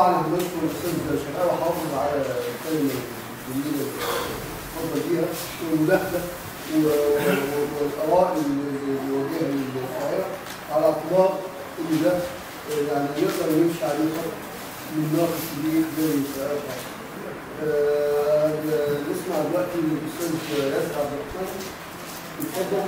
طبعا بنشكر الاستاذ شقاوة حافظ على الكلمه الجميله اللي بيها والمداخله والاراء اللي بيوجهها للشاعر على اعتبار ان ده يعني نقدر نمشي عليه خط من ناقص كبير زي الشاعر. نسمع دلوقتي الاستاذ ياسر عبد الرحمن. اتفضل.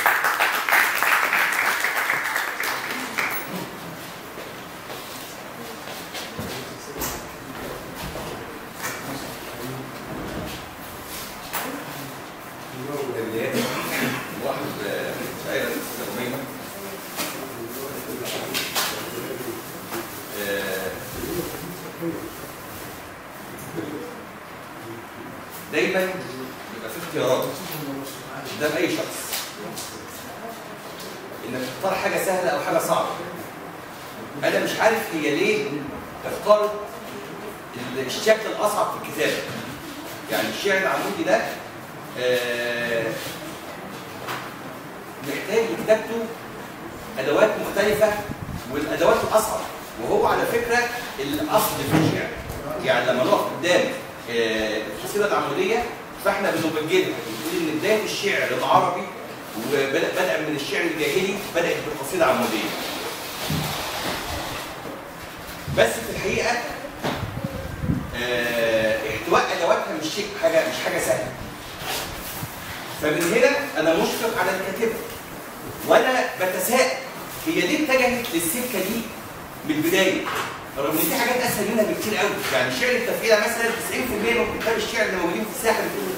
دايما يبقى في اختيارات قدام اي شخص انك تختار حاجه سهله او حاجه صعبه. انا مش عارف هي ليه اختارت الشكل الاصعب في الكتابه. يعني الشعر العمودي ده محتاج لكتابته ادوات مختلفه والادوات الاصعب، وهو على فكره الاصل في الشعر. يعني لما نقف قدام القصيده العموديه فاحنا بنبجلها بنقول ان بدايه الشعر العربي وبدأ من الشعر الجاهلي بدأت بالقصيده العموديه. بس في الحقيقه احتواء ادواتها مش حاجه سهله. فمن هنا انا مشفق على الكاتبه وانا بتساءل هي ليه اتجهت للسكه دي من البدايه؟ رغم ان في حاجات اسهل منها بكتير قوي. يعني شعر التفعيله مثلا 90% من كتاب الشعر اللي موجودين في الساحه بيكونوا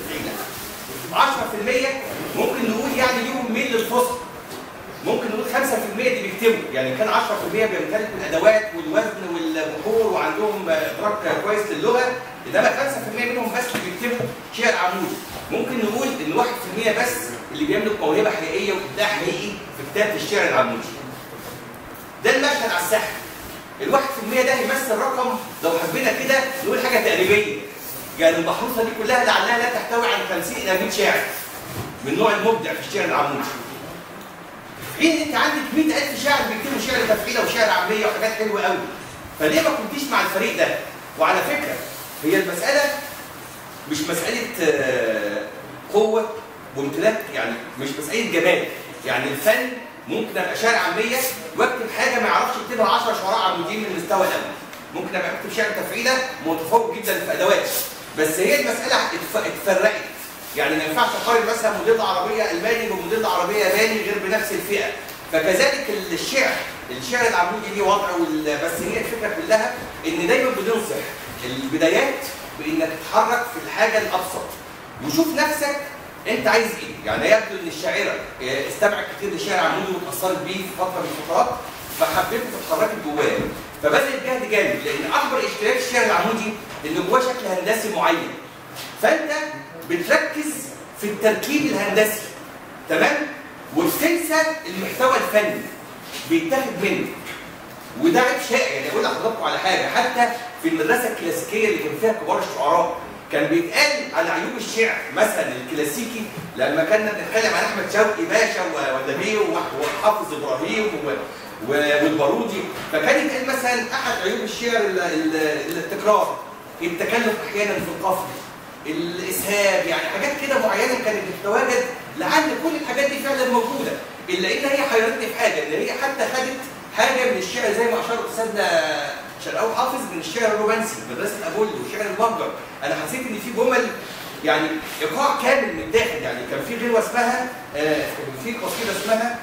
تفعيله. 10% ممكن نقول يعني ليهم ميل للفصل. ممكن نقول 5% دي بيكتبوا، يعني كان 10% بيمتلكوا الادوات والوزن والبحور وعندهم ادراك كويس للغه، انما 5% منهم بس اللي بيكتبوا شعر عمودي. ممكن نقول ان 1% بس اللي بيملك موهبه حقيقيه وابداع حقيقي في كتابه الشعر العمودي. ده المشهد على الساحه. ال1% ده يمثل رقم لو حبينا كده نقول حاجه تقريبيه. يعني المحروسه دي كلها لعلها لا تحتوي عن 50 الى 100 شاعر من النوع المبدع في الشعر العمودي. في حين انت عندك 100,000 شاعر بيكتبوا شعر تفعيله وشعر عاميه وحاجات حلوه قوي. فليه ما كنتيش مع الفريق ده؟ وعلى فكره هي المساله مش مساله قوه وامتلاك، يعني مش مساله جمال. يعني الفن ممكن ابقى شاعر عاميه واكتب حاجه ما يعرفش يكتبها 10 شعراء عموديين من المستوى الاول. ممكن ابقى اكتب شعر تفعيله متفوق جدا في ادوات. بس هي المساله اتفرقت. يعني ما ينفعش اقارن مثلا موديل عربيه الماني بموديل عربيه ياباني غير بنفس الفئه. فكذلك الشعر العمودي ليه وضع بس هي الفكره كلها ان دايما بننصح البدايات بانك تتحرك في الحاجه الابسط وشوف نفسك انت عايز ايه. يعني يبدو ان الشاعره استمعت كتير للشعر العمودي واتاثرت بيه في فتره من الفترات فحبيت فتحركت جواه فبذلت جهد جامد، لان اكبر اشكاليات الشعر العمودي ان جواه شكل هندسي معين. فانت بتركز في التركيب الهندسي تمام وبتنسى المحتوى الفني بيتاخد منه. وده عيب شائع. يعني اقول لحضراتكم على حاجه، حتى في المدرسه الكلاسيكيه اللي كان فيها كبار الشعراء كان بيتقال على عيوب الشعر مثلا الكلاسيكي لما كنا بنتكلم عن احمد شوقي باشا ونبيه وحافظ ابراهيم والبارودي، فكان يتقال مثلا احد عيوب الشعر التكرار، التكلف احيانا في القافيه، الاسهاب، يعني حاجات كده معينه كانت بتتواجد. لعل كل الحاجات دي فعلا موجوده، الا ان هي حيرتني في حاجه، ان هي حتى خدت حاجه من الشعر زي ما اشار استاذنا شرقاوي حافظ من الشعر الرومانسي، مدرسه ابولو وشعر المهجر. انا حسيت ان في جمل يعني ايقاع كامل متاخد. يعني كان في غنوه اسمها في قصيده اسمها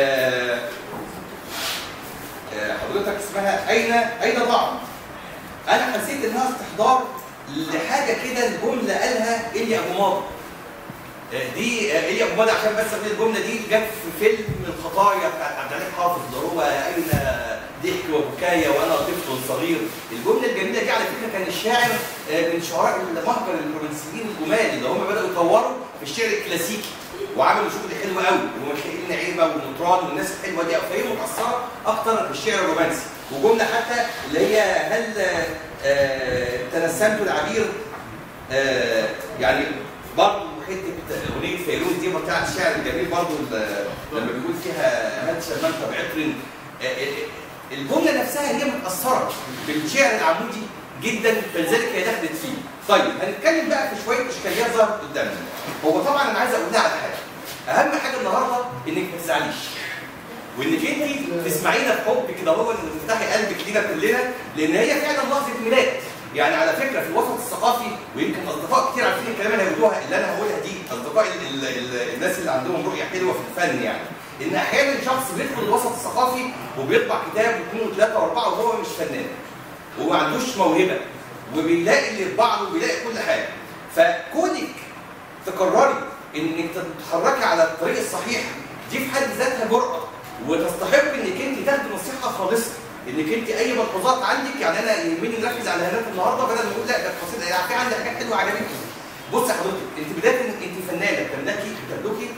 حضرتك اسمها اين ضاع. انا حسيت انها استحضار لحاجه كده الجمله قالها إلي أبو ماضي. دي إلي أبو ماضي عشان بس اقول الجمله دي جت في فيلم الخطايا بتاعت عبد الحليم حافظ اللي هو اين ضحك وبكايا وانا طفل صغير. الجمله الجميله دي على فكره كان الشاعر من شعراء المهجر الرومانسيين الجمال اللي هم بداوا يطوروا في الشعر الكلاسيكي وعملوا شغل حلو قوي، وميخائيل نعيمه ومطران والناس الحلوه دي، فهي متاثره اكتر بالشعر الرومانسي. وجمله حتى اللي هي هل تنسمت العبير، يعني برضه حته اغنيه فيروز دي بتاعت الشعر الجميل برضه لما بيقول فيها هل شممت بعطر. الجمله نفسها هي متاثره بالشعر العمودي جدا، فلذلك هي دخلت فيه. طيب هنتكلم بقى في شويه اشكاليات ظهرت قدامنا. هو طبعا انا عايز اقول لها على حاجه، اهم حاجه النهارده انك ما تزعليش، وانك انت تسمعينا بحب كده، هو ان تفتحي قلبك لينا كلنا، لان هي فعلا لحظه ميلاد. يعني على فكره في الوسط الثقافي، ويمكن اصدقاء كتير عارفين الكلام اللي هيقولوها اللي انا هقولها دي، اصدقاء الناس اللي عندهم رؤيه حلوه في الفن، يعني ان احيانا شخص بيدخل الوسط الثقافي وبيطبع كتاب واثنين وثلاثه واربعه وهو مش فنان وما عندوش موهبه، وبيلاقي اللي يطبع له وبيلاقي كل حاجه. فكونك تقرري انك تتحركي على الطريق الصحيح دي في حد ذاتها جرأه، وتستحق انك انت تاخدي نصيحه خالصه، انك انت اي ملحوظات عندك. يعني انا يهمني نركز على هنات النهارده بدل ما نقول لا ده قصيده، يعني في عندي حاجات حلوه عجبتني. بص يا حضرتك، انت بدايه انت فنانه بتملكي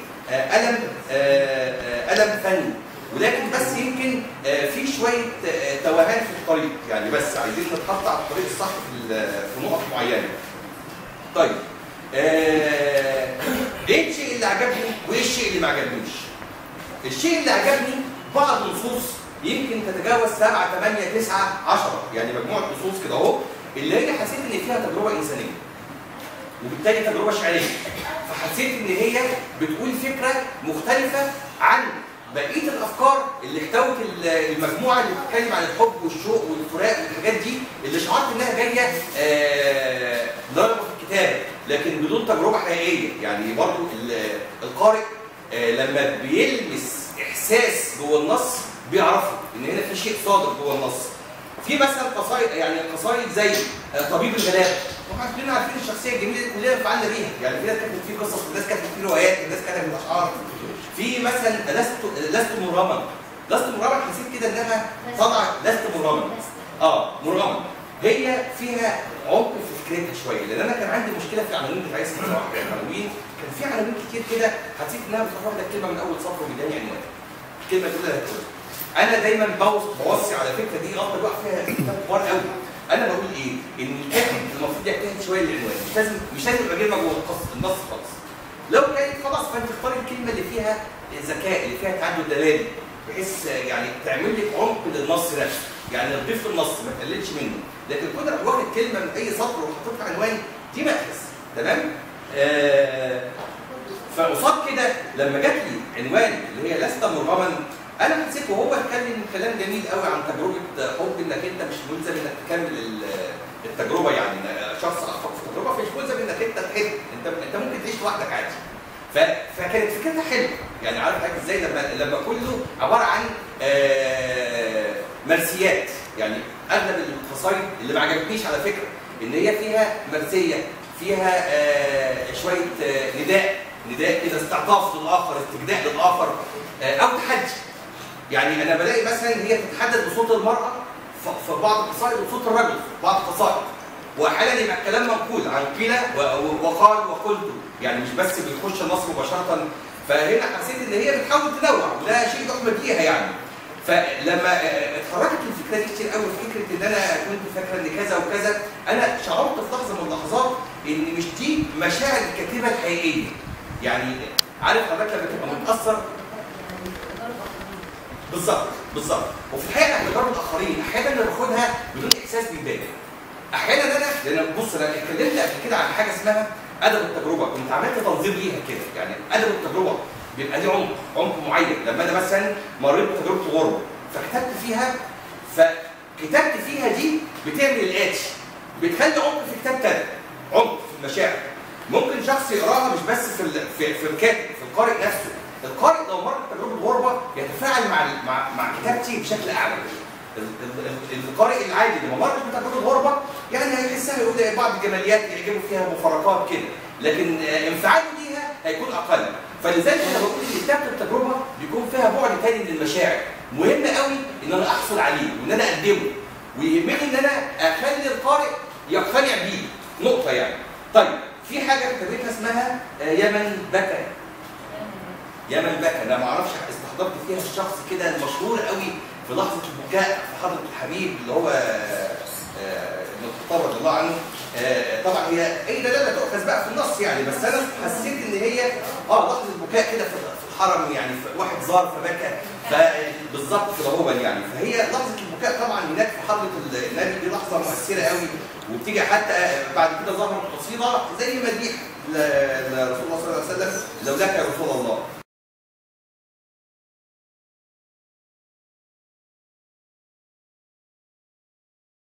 قلم فني، ولكن بس يمكن في شويه توهان في الطريق، يعني بس عايزين نتحط على الطريق الصح في نقط معينه. طيب ايه الشيء اللي عجبني وايه الشيء اللي ما عجبنيش؟ الشيء اللي عجبني بعض النصوص يمكن تتجاوز 7 8 9 10، يعني مجموعه نصوص كده اهو، اللي هي حسيت ان فيها تجربه انسانيه وبالتالي تجربه شعريه، فحسيت ان هي بتقول فكره مختلفه عن بقيه الافكار اللي احتوت المجموعه اللي بتتكلم عن الحب والشوق والفراق والحاجات دي، اللي شعرت انها جايه ضربه في الكتاب لكن بدون تجربه حقيقيه. يعني برضو القارئ لما بيلمس احساس جوه النص بيعرفوا ان هنا في شيء صادق جوه النص. في مثلا قصايد، يعني قصايد زي طبيب الغلابه، طبعا كلنا عارفين الشخصيه الجميله اللي كلنا انفعلنا بيها، يعني في ناس كتبت فيه قصص، وناس كتبت فيه روايات، وناس كتبت اشعار. في مثلا لست مرغما، لست مرغما حسيت كده انها طالعه لست مرغما، مرغما، هي فيها عمق في فكرتها شويه، لان انا كان عندي مشكله في العناوين بتاعتها بصراحه. العناوين كان في عناوين كتير كده حسيت انها بتروح لك كلمه من اول سطر وبيداني عنوان، كلمه تقول لها انا دايما بوصي على فكره دي غلطه بقى فيها كتاب كبار قوي. انا بقول ايه؟ ان الكاتب المفروض يجتهد شويه العنوان، مش لازم يبقى كلمه جوه النص خالص. لو كانت خلاص فانت تختاري الكلمه اللي فيها ذكاء، اللي فيها تعدد دلالي، بحيث يعني تعمل لك عمق للنص نفسه، يعني تضيف النص ما تقللش منه. لكن كنا واخد كلمه من اي سطر وحطيتها عنوان دي مأخذ، تمام؟ فقصاد كده لما جات لي عنوان اللي هي لست مرغما، انا حسيت وهو اتكلم كلام جميل قوي عن تجربه حب، انك انت مش ملزم انك تكمل التجربه، يعني شخص اخطا في التجربه فمش ملزم انك انت تحب، انت ممكن تعيش لوحدك عادي. فكانت فكرتها حلوه، يعني عارف حضرتك ازاي لما كله عباره عن مرسيات. يعني اغلب القصايد اللي ما عجبتنيش على فكره ان هي فيها مرسيه، فيها شويه نداء كده، استعطاف للاخر، استجداء للاخر، او تحدي. يعني انا بلاقي مثلا هي تتحدث بصوت المراه في بعض القصائد وصوت الرجل في بعض القصائد، واحيانا يبقى الكلام منقول عن قيل وقال وقلت، يعني مش بس بتخش النص مباشره. فهنا حسيت ان هي بتحاول تنوع، وده شيء يحمد ليها يعني. فلما اتحركت الفكره دي كتير قوي، فكره ان انا كنت فاكره ان كذا وكذا، انا شعرت في لحظه من اللحظات ان مش دي مشاعر الكاتبه الحقيقيه. يعني عارف حضرتك لما تبقى متاثر بالظبط، وفي الحقيقه احنا بنجرب الاخرين، احيانا انا باخدها بدون احساس بيبان. احيانا لان بص انا اتكلمت قبل كده عن حاجه اسمها ادب التجربه، كنت عملت تنظيم ليها كده. يعني ادب التجربه بيبقى ليه عمق معين. لما انا مثلا مريت بتجربه غربه فكتبت فيها دي بتعمل الاتي، بتخلي عمق في كتاب تاني، عمق في المشاعر. ممكن شخص يقراها مش بس في الكاتب، في القارئ نفسه. القارئ لو مر بتجربه غربه يتفاعل مع كتابتي بشكل اعلى. القارئ العادي اللي ما مرش بتجربه غربه يعني هيحسها، يقول بعض الجماليات يعجبه فيها مفارقات كده، لكن انفعاله ليها هيكون اقل. فلذلك انا بقول ان كتابه التجربه بيكون فيها بعد تاني من المشاعر، مهم قوي ان انا احصل عليه وان انا اقدمه، ويهمني ان انا اخلي القارئ يقتنع بيه. نقطه يعني. طيب في حاجه كتبتها اسمها يمن بكى. يمن بكى، انا ما اعرفش استحضرت فيها الشخص كده المشهور قوي في لحظه البكاء في حضره الحبيب اللي هو ابن الخطاب رضي الله عنه. طبعا هي اي دلاله تؤخذ بقى في النص يعني، بس انا حسيت ان هي لحظه البكاء كده في الحرم يعني واحد زار فبكى، فبالظبط كده هو يعني. فهي لحظه البكاء طبعا هناك في حضره النبي دي لحظه مؤثره قوي، وبتيجي حتى بعد كده ظهرت قصيده زي مديح لرسول الله صلى الله عليه وسلم، لولاك يا رسول الله.